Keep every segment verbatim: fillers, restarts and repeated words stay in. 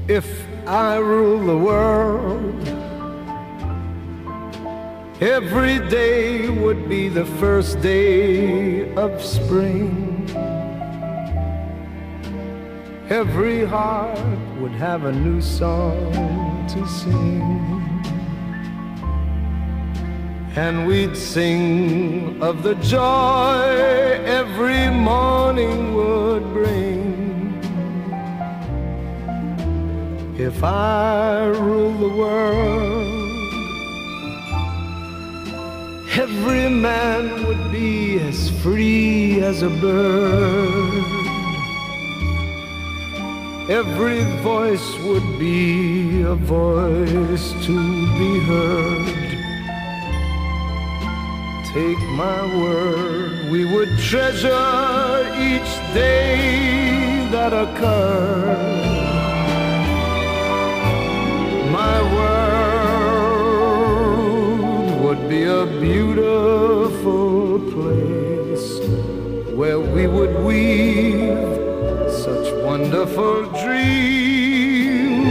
If I rule the world, every day would be the first day of spring. Every heart would have a new song to sing. And we'd sing of the joy every morning would bring. If I rule the world, every man would be as free as a bird. Every voice would be a voice to be heard. Take my word, we would treasure each day that occurred. My world would be a beautiful place where we would weave such wonderful dreams.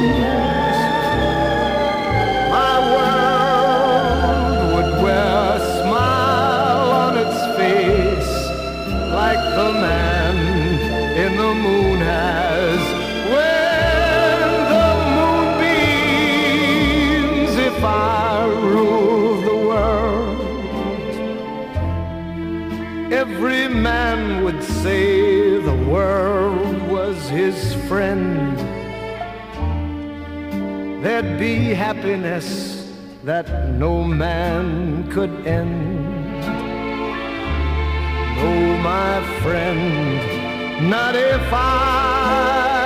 My world would wear a smile on its face like the man in the moon has when the moonbeams. If I rule the world, every man would say the world was his friend. There'd be happiness that no man could end. No, my friend, not if I